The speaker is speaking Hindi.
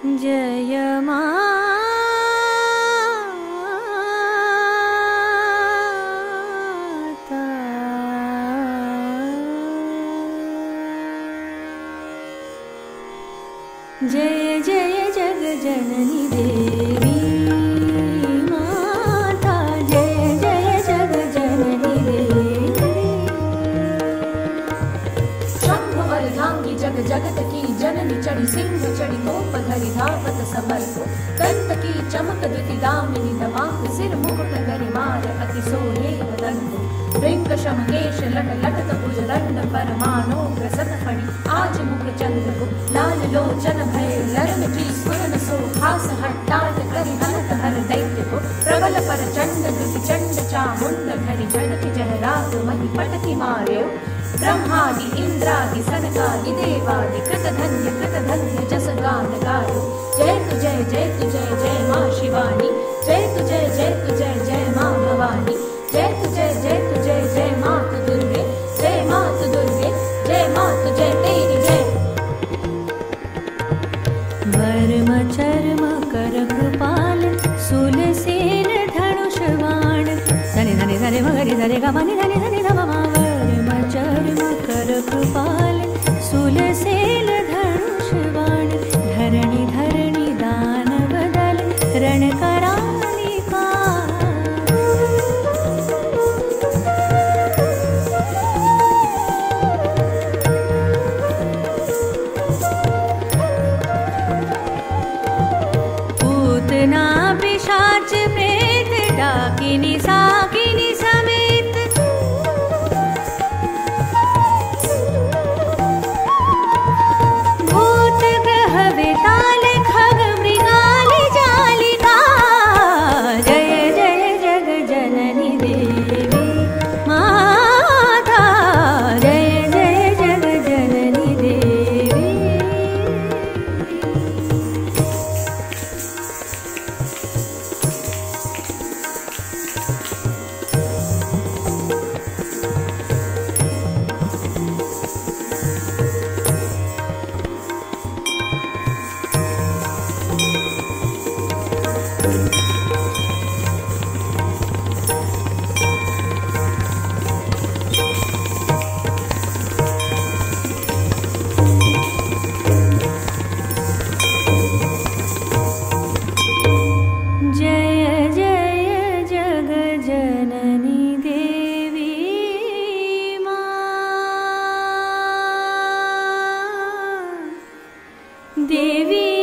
जय माता। जय जय जग जननी देवी माता। जय जय जग जननी देवी। शंभ अर्धांगी जग जगत की जननी चढ़ी सिंह चढ़ी कोप धरि धावत समर को। दंत की चमक द्युति दामिनी दमाक सिर मुकुट गरिमार अति सोहे वदन को। रिंग शमकेश लट लटत भुज दंड परमानो ग्रसत फणी। आज मुख चंद्र को लाल लोचन भय लरण की स्फुरन सो। हास हट्टाट करि हनत हर दैत्य को। प्रबल पर चंड द्युति चंड चामुंड धरि झड़कि जहरात महि पटकि मार्यो। ब्रह्मादि इंद्रादि सनकादि देवादि कृत धन्य जस गान गायो। जय तु जय जय तु जय जय माँ शिवानी। जय तु जय जय तु जय जय माँ भवानी। जय तु जय जय तु जय जय माँ तु दुर्गे। जय माँ तु दुर्गे जय माँ तु जय तेरी जय। वर्म चर्म कर कृपाल शूल सेन धनुष बाण। धनि धनि धनि मगरि धनि ग मनि धनि धनि ध म। वर्म चर्म कर कृपाल शूल सेन धनुष बाण। धरणि धरणि दानव दल रण कराली पार। पूतना पिशाच प्रेत डाकिनी साकिनी समेत। भूत ग्रह वेताल खग मृगाल जालिका। जय जय जग जननी देवी माता। जय जय जग जननी देवी। जय जय जग जननी देवी माँ। देवी